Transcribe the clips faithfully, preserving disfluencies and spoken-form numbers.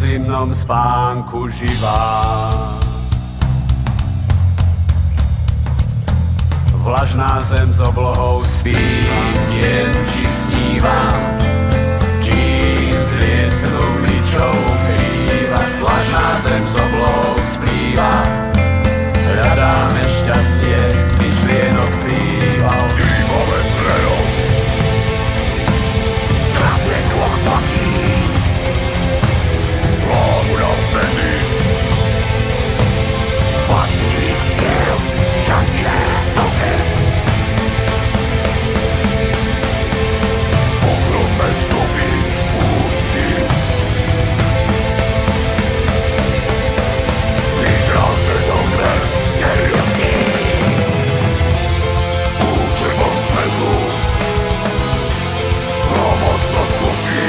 zimnom spánku živá. Vlažná zem s oblohou spí, jen či snívam, kým zlietnú mličou krýva. Vlažná zem s oblohou splýva, hľadáme šťastie, myšlienok býval. Zimové prerov, trasie nôh pasí, hlavu na pety, spasí včiel, žanké nose. Pokromné stopy úcty, vyšral se dobre červiatky. Útrvom smetu, hlava sa točí,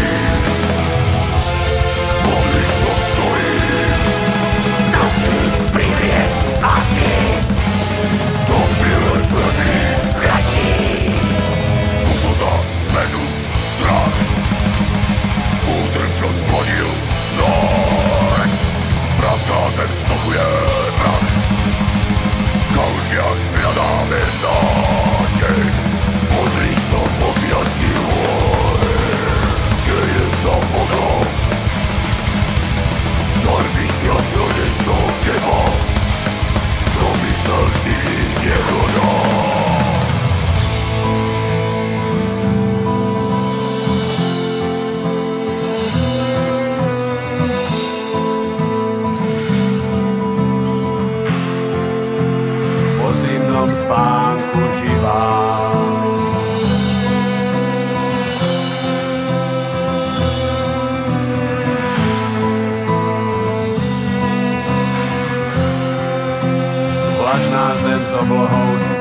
modlí som stojí, stačí privieť a ti to byle zledy vratí. Púšota zmenu strach, útrm, čo splodil noň, praská zem stopuje prach. V kaužiach hľadáme nádej, modlí som objatí môj, deje sa vodou, darbícia srodecov teba, čo mysel živí nehodá. Po zimnom spánku živá. Vlažná zem s oblohou spí,